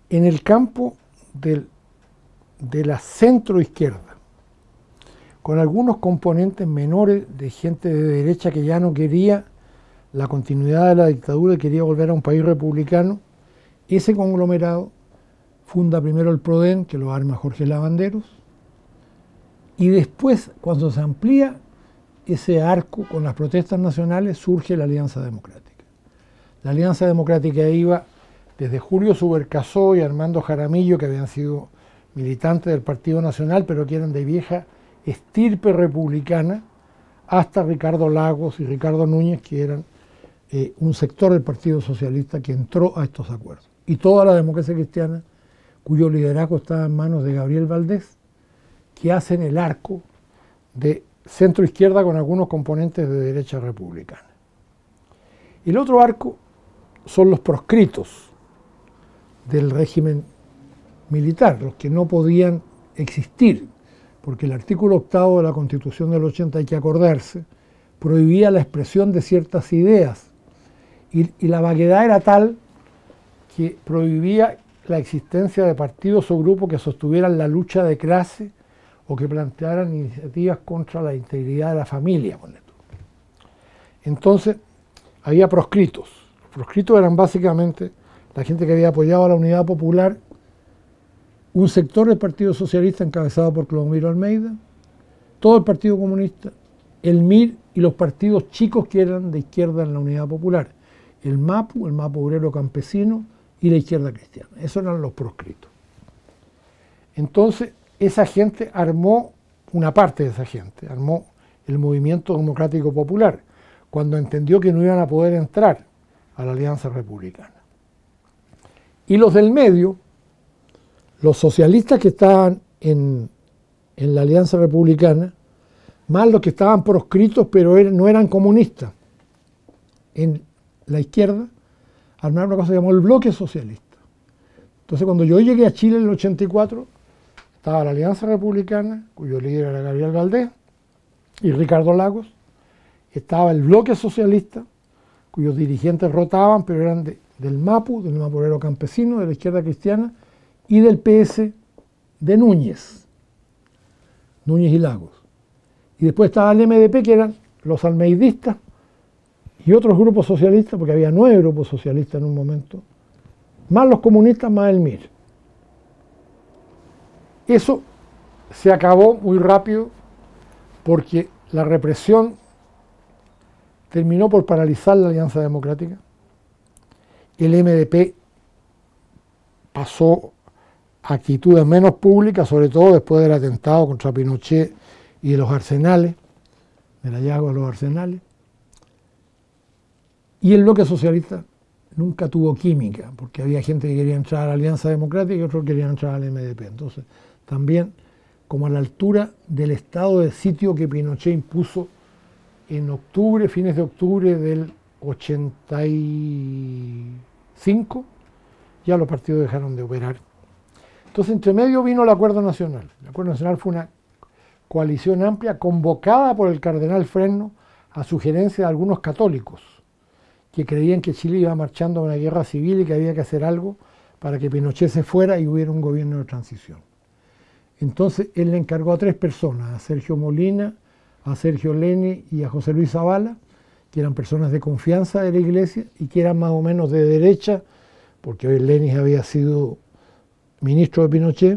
En el campo de la centroizquierda, con algunos componentes menores de gente de derecha que ya no quería la continuidad de la dictadura y quería volver a un país republicano, ese conglomerado funda primero el PRODEN, que lo arma Jorge Lavanderos, y después, cuando se amplía ese arco con las protestas nacionales, surge la Alianza Democrática. La Alianza Democrática iba desde Julio Subercaseaux y Armando Jaramillo, que habían sido militantes del Partido Nacional, pero que eran de vieja estirpe republicana, hasta Ricardo Lagos y Ricardo Núñez, que eran un sector del Partido Socialista que entró a estos acuerdos. Y toda la democracia cristiana, cuyo liderazgo estaba en manos de Gabriel Valdés, que hacen el arco de centro-izquierda con algunos componentes de derecha republicana. El otro arco son los proscritos del régimen militar, los que no podían existir, porque el artículo 8 de la Constitución del 80, hay que acordarse, prohibía la expresión de ciertas ideas, y la vaguedad era tal que prohibía la existencia de partidos o grupos que sostuvieran la lucha de clase o que plantearan iniciativas contra la integridad de la familia. Entonces, había proscritos. Los proscritos eran básicamente la gente que había apoyado a la Unidad Popular, un sector del Partido Socialista encabezado por Clodomiro Almeida, todo el Partido Comunista, el MIR y los partidos chicos que eran de izquierda en la Unidad Popular, el MAPU, el MAPU Obrero Campesino y la Izquierda Cristiana. Esos eran los proscritos. Entonces, esa gente armó, una parte de esa gente, armó el Movimiento Democrático Popular, cuando entendió que no iban a poder entrar a la Alianza Republicana. Y los del medio, los socialistas que estaban en la Alianza Republicana, más los que estaban proscritos pero no eran comunistas, en la izquierda, armaron una cosa que se llamó el Bloque Socialista. Entonces, cuando yo llegué a Chile en el 84, estaba la Alianza Republicana, cuyo líder era Gabriel Valdés, y Ricardo Lagos. Estaba el Bloque Socialista, cuyos dirigentes rotaban, pero eran del MAPU, del MAPU Obrero Campesino, de la Izquierda Cristiana, y del PS de Núñez y Lagos. Y después estaba el MDP, que eran los almeidistas, y otros grupos socialistas, porque había 9 grupos socialistas en un momento, más los comunistas, más el MIR. Eso se acabó muy rápido porque la represión terminó por paralizar la Alianza Democrática. El MDP pasó a actitudes menos públicas, sobre todo después del atentado contra Pinochet y de los arsenales, del hallazgo de los arsenales. Y el Bloque Socialista nunca tuvo química, porque había gente que quería entrar a la Alianza Democrática y otros querían entrar al MDP. Entonces, también, como a la altura del estado de sitio que Pinochet impuso en octubre, fines de octubre del 85, ya los partidos dejaron de operar. Entonces, entre medio vino el Acuerdo Nacional. El Acuerdo Nacional fue una coalición amplia convocada por el cardenal Fresno a sugerencia de algunos católicos que creían que Chile iba marchando a una guerra civil y que había que hacer algo para que Pinochet se fuera y hubiera un gobierno de transición. Entonces él le encargó a 3 personas, a Sergio Molina, a Sergio Leni y a José Luis Zavala, que eran personas de confianza de la Iglesia y que eran más o menos de derecha, porque hoy Leni había sido ministro de Pinochet,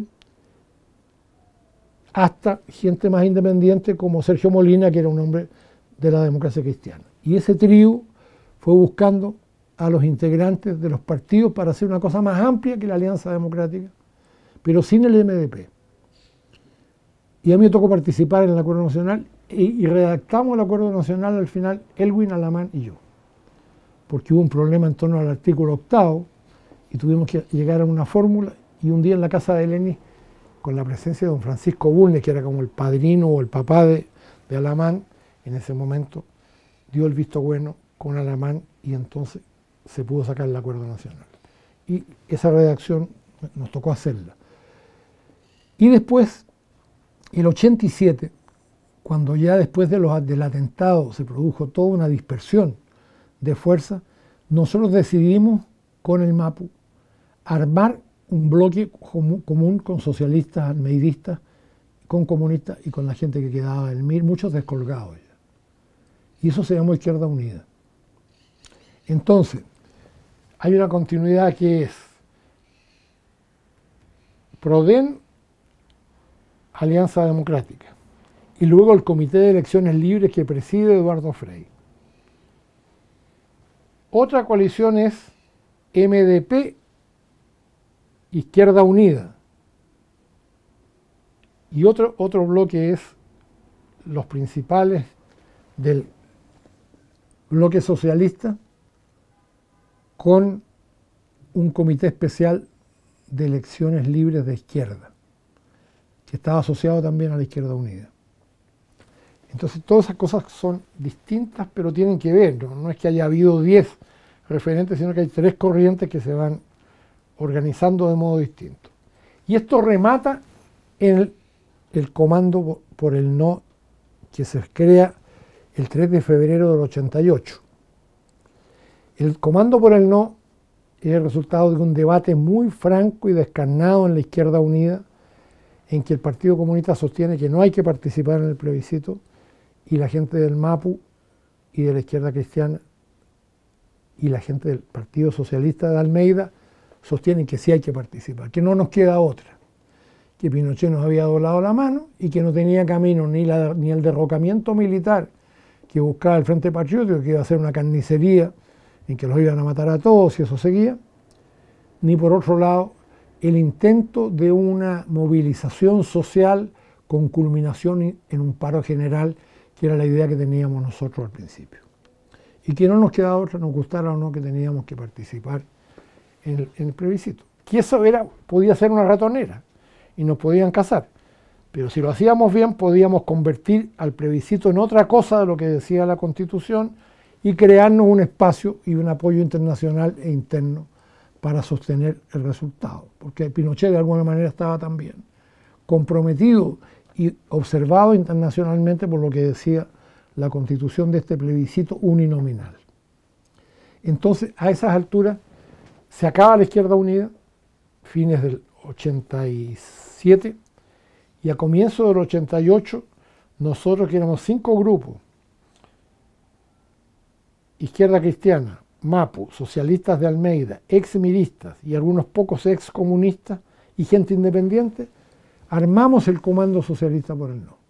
hasta gente más independiente como Sergio Molina, que era un hombre de la democracia cristiana. Y ese trío fue buscando a los integrantes de los partidos para hacer una cosa más amplia que la Alianza Democrática, pero sin el MDP. Y a mí me tocó participar en el Acuerdo Nacional y redactamos el Acuerdo Nacional al final, Elwin, Alamán y yo, porque hubo un problema en torno al artículo 8 y tuvimos que llegar a una fórmula, y un día en la casa de Lenin, con la presencia de don Francisco Bulnes, que era como el padrino o el papá de Alamán, en ese momento dio el visto bueno con Alamán y entonces se pudo sacar el Acuerdo Nacional. Y esa redacción nos tocó hacerla. Y después, el 87, cuando ya después del atentado se produjo toda una dispersión de fuerzas, nosotros decidimos con el MAPU armar un bloque común con socialistas, almeidistas, con comunistas y con la gente que quedaba del MIR, muchos descolgados ya. Y eso se llamó Izquierda Unida. Entonces, hay una continuidad que es PRODEN, Alianza Democrática, y luego el Comité de Elecciones Libres que preside Eduardo Frei. Otra coalición es MDP, Izquierda Unida, y otro bloque es los principales del bloque socialista con un comité especial de elecciones libres de izquierda, que estaba asociado también a la Izquierda Unida. Entonces todas esas cosas son distintas, pero tienen que ver, no es que haya habido 10 referentes, sino que hay 3 corrientes que se van organizando de modo distinto. Y esto remata en el Comando por el No, que se crea el 3 de febrero del 88. El Comando por el No es el resultado de un debate muy franco y descarnado en la Izquierda Unida, en que el Partido Comunista sostiene que no hay que participar en el plebiscito, y la gente del MAPU y de la Izquierda Cristiana y la gente del Partido Socialista de Almeida sostienen que sí hay que participar, que no nos queda otra, que Pinochet nos había doblado la mano y que no tenía camino ni el derrocamiento militar que buscaba el Frente Patriótico, que iba a ser una carnicería en que los iban a matar a todos y eso seguía, ni por otro lado el intento de una movilización social con culminación en un paro general, que era la idea que teníamos nosotros al principio. Y que no nos quedaba otra, nos gustara o no, que teníamos que participar en el plebiscito. Que eso podía ser una ratonera y nos podían cazar. Pero si lo hacíamos bien, podíamos convertir al plebiscito en otra cosa de lo que decía la Constitución y crearnos un espacio y un apoyo internacional e interno para sostener el resultado. Porque Pinochet de alguna manera estaba también comprometido y observado internacionalmente por lo que decía la Constitución de este plebiscito uninominal. Entonces, a esas alturas, se acaba la Izquierda Unida, fines del 87, y a comienzos del 88, nosotros que éramos 5 grupos, Izquierda Cristiana, MAPU, Socialistas de Almeida, ex-miristas y algunos pocos ex-comunistas y gente independiente, armamos el Comando Socialista por el No.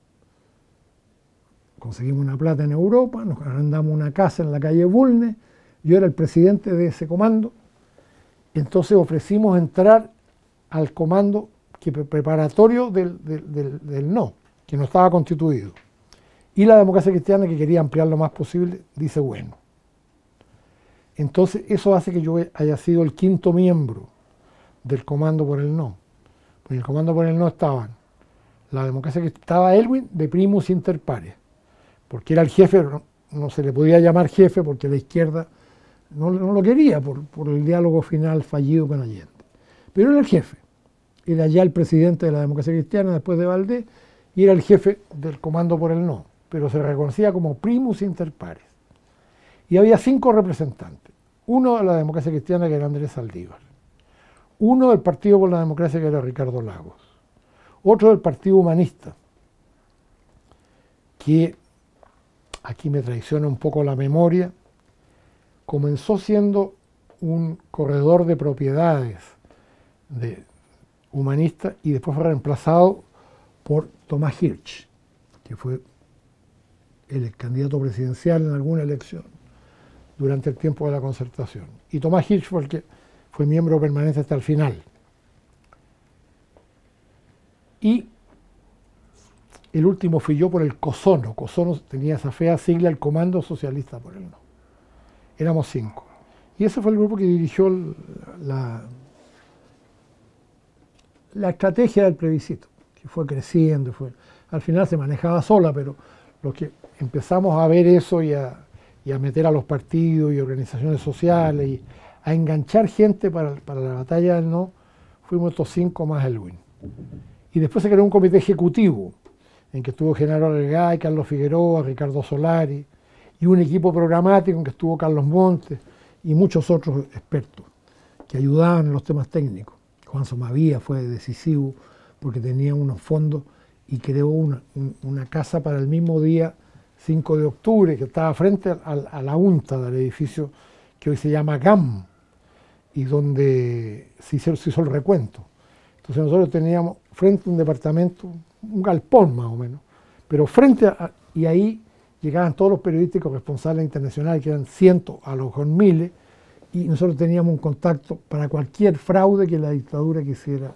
Conseguimos una plata en Europa, nos arrendamos una casa en la calle Bulnes, yo era el presidente de ese comando, entonces ofrecimos entrar al comando preparatorio del No, que no estaba constituido. Y la Democracia Cristiana, que quería ampliar lo más posible, dice bueno. Entonces eso hace que yo haya sido el 5º miembro del Comando por el No. En el Comando por el No estaban la Democracia Cristiana, estaba Elwin de primus inter pares, porque era el jefe, no se le podía llamar jefe porque la izquierda no lo quería por el diálogo final fallido con Allende. Pero era el jefe, era ya el presidente de la Democracia Cristiana después de Valdés y era el jefe del Comando por el No, pero se reconocía como primus inter pares. Y había 5 representantes, uno de la Democracia Cristiana que era Andrés Saldívar, uno del Partido por la Democracia que era Ricardo Lagos, otro del Partido Humanista, que aquí me traiciona un poco la memoria, comenzó siendo un corredor de propiedades humanista y después fue reemplazado por Tomás Hirsch, que fue el candidato presidencial en alguna elección durante el tiempo de la Concertación. Y Tomás Hirsch fue el que fue miembro permanente hasta el final. Y el último fui yo por el COSONO. COSONO tenía esa fea sigla, el Comando Socialista por el No. Éramos 5. Y ese fue el grupo que dirigió la estrategia del plebiscito, que fue creciendo. Al final se manejaba sola, pero los que empezamos a ver eso y a meter a los partidos y organizaciones sociales y a enganchar gente para la batalla del No, fuimos estos 5 más Elwin. Y después se creó un comité ejecutivo, en que estuvo Genaro Arregay, Carlos Figueroa, Ricardo Solari, y un equipo programático en que estuvo Carlos Montes y muchos otros expertos que ayudaban en los temas técnicos. Juan Somavía fue decisivo porque tenía unos fondos y creó una casa para el mismo día 5 de octubre, que estaba frente a la UNTA del edificio que hoy se llama GAM, y donde se hizo el recuento. Entonces nosotros teníamos frente a un departamento, un galpón más o menos, pero y ahí llegaban todos los periodistas corresponsales internacionales, que eran cientos, a lo mejor miles, y nosotros teníamos un contacto para cualquier fraude que la dictadura quisiera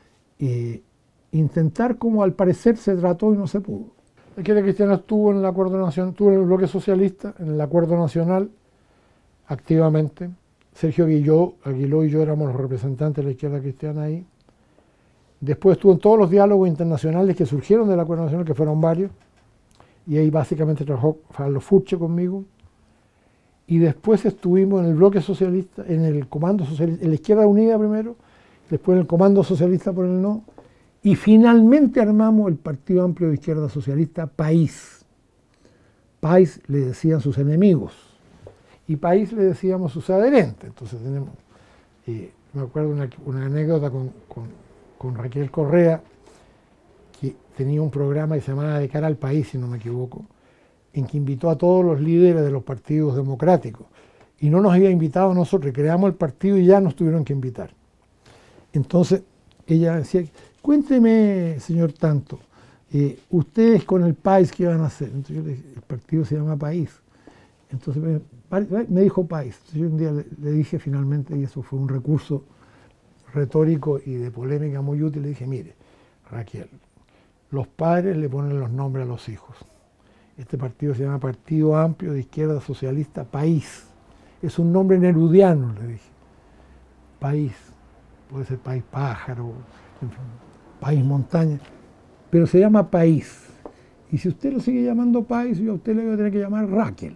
intentar, como al parecer se trató y no se pudo. La izquierda cristiana estuvo en el Acuerdo Nacional, estuvo en el bloque socialista, en el Acuerdo Nacional, activamente. Sergio Aguiló y yo éramos los representantes de la izquierda cristiana ahí. Después estuvo en todos los diálogos internacionales que surgieron del Acuerdo Nacional, que fueron varios, y ahí básicamente trabajó Carlo Furche conmigo. Y después estuvimos en el bloque socialista, en el comando socialista, en la Izquierda Unida primero, después en el comando socialista por el no, y finalmente armamos el Partido Amplio de Izquierda Socialista, País. País le decían sus enemigos, y País le decíamos sus adherentes. Entonces tenemos, me acuerdo una anécdota con Raquel Correa, que tenía un programa que se llamaba De cara al país, si no me equivoco, en que invitó a todos los líderes de los partidos democráticos, y no nos había invitado a nosotros, creamos el partido y ya nos tuvieron que invitar. Entonces ella decía, cuénteme, señor Tanto, ustedes con el País, ¿qué van a hacer? Entonces yo le dije, el partido se llama País. Entonces me dijo País. Entonces yo un día le dije finalmente, y eso fue un recurso retórico y de polémica muy útil, le dije, mire, Raquel, los padres le ponen los nombres a los hijos. Este partido se llama Partido Amplio de Izquierda Socialista, País. Es un nombre nerudiano, le dije. País, puede ser País Pájaro, en fin, País Montaña, pero se llama País. Y si usted lo sigue llamando País, yo a usted le voy a tener que llamar Raquel.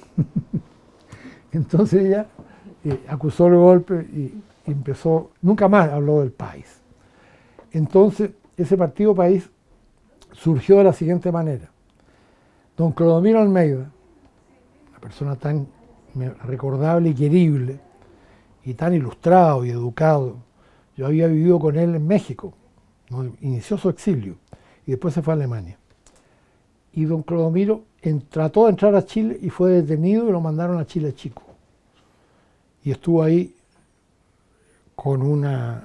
Entonces ella acusó el golpe y empezó, nunca más habló del País. Entonces ese partido País surgió de la siguiente manera. Don Clodomiro Almeida, una persona tan recordable y querible, y tan ilustrado y educado, yo había vivido con él en México, ¿no? Inició su exilio y después se fue a Alemania. Y don Clodomiro trató de entrar a Chile y fue detenido y lo mandaron a Chile Chico. Y estuvo ahí con una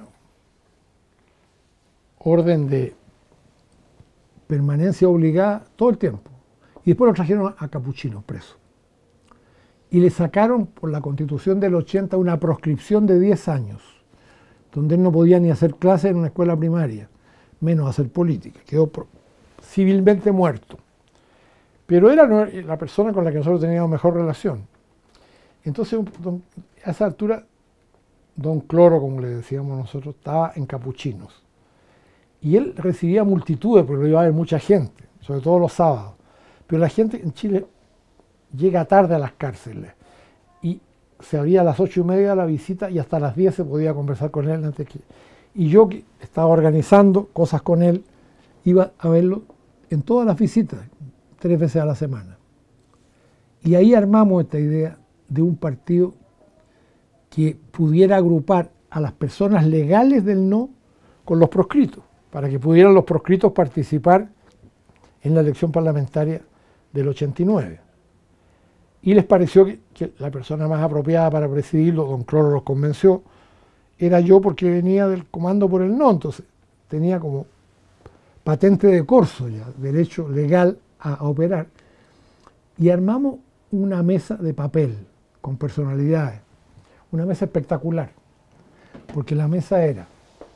orden de permanencia obligada todo el tiempo. Y después lo trajeron a Capuchinos preso. Y le sacaron por la Constitución del 80 una proscripción de 10 años, donde él no podía ni hacer clases en una escuela primaria, menos hacer política. Quedó civilmente muerto. Pero era la persona con la que nosotros teníamos mejor relación. Entonces, a esa altura, don Cloro, como le decíamos nosotros, estaba en Capuchinos. Y él recibía multitudes, porque lo iba a ver mucha gente, sobre todo los sábados. Pero la gente en Chile llega tarde a las cárceles. Y se abría a las 8:30 la visita y hasta las 10 se podía conversar con él antes que... Y yo, que estaba organizando cosas con él, iba a verlo en todas las visitas, 3 veces a la semana. Y ahí armamos esta idea de un partido que pudiera agrupar a las personas legales del no con los proscritos, para que pudieran los proscritos participar en la elección parlamentaria del 89. Y les pareció que la persona más apropiada para presidirlo, don Cloro los convenció, era yo, porque venía del comando por el no, entonces tenía como patente de corso ya, derecho legal a operar. Y armamos una mesa de papel con personalidades, una mesa espectacular, porque la mesa era,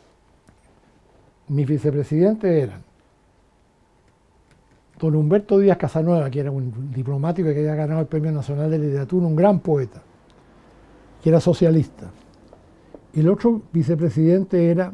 mis vicepresidentes eran don Humberto Díaz Casanueva, que era un diplomático que había ganado el Premio Nacional de Literatura, un gran poeta, que era socialista. Y el otro vicepresidente era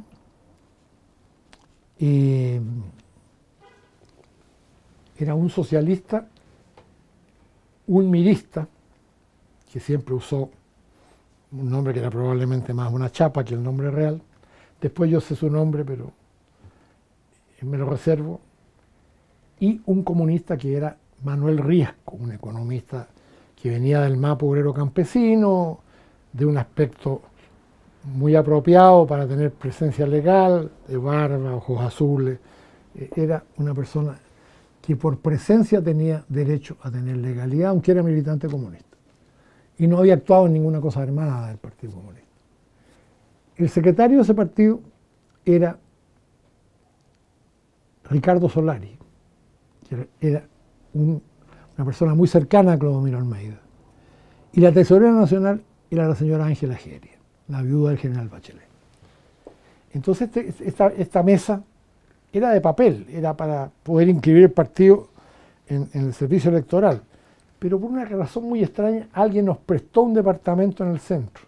un socialista, un mirista, que siempre usó un nombre que era probablemente más una chapa que el nombre real. Después yo sé su nombre, pero me lo reservo. Y un comunista que era Manuel Riesco, un economista que venía del MAPO obrero campesino, de un aspecto muy apropiado para tener presencia legal, de barba, ojos azules. Era una persona que por presencia tenía derecho a tener legalidad, aunque era militante comunista. Y no había actuado en ninguna cosa armada del Partido Comunista. El secretario de ese partido era Ricardo Solari, que era una persona muy cercana a Clodomiro Almeida. Y la tesorera nacional era la señora Ángela Geria, la viuda del general Bachelet. Entonces esta mesa era de papel, era para poder inscribir el partido en el servicio electoral. Pero por una razón muy extraña, alguien nos prestó un departamento en el centro.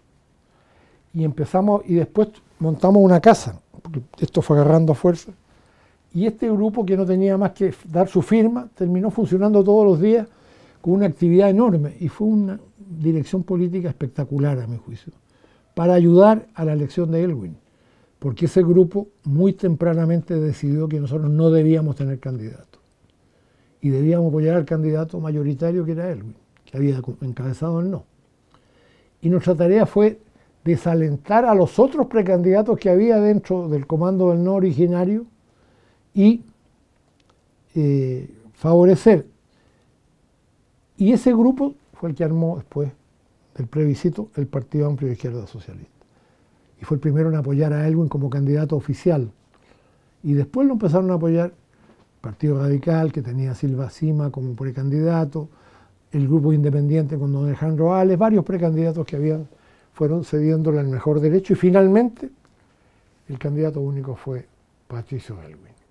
Y después montamos una casa, porque esto fue agarrando fuerza. Y este grupo, que no tenía más que dar su firma, terminó funcionando todos los días con una actividad enorme. Y fue una dirección política espectacular, a mi juicio, para ayudar a la elección de Elwin. Porque ese grupo muy tempranamente decidió que nosotros no debíamos tener candidato. Y debíamos apoyar al candidato mayoritario, que era Elwin, que había encabezado el no. Y nuestra tarea fue desalentar a los otros precandidatos que había dentro del Comando del No originario y favorecer. Y ese grupo fue el que armó después del plebiscito el Partido Amplio de Izquierda Socialista. Y fue el primero en apoyar a Elwin como candidato oficial. Y después lo empezaron a apoyar el Partido Radical, que tenía a Silva Cima como precandidato, el grupo independiente con don Alejandro Ales, varios precandidatos que fueron cediéndole el mejor derecho, y finalmente el candidato único fue Patricio Elwin.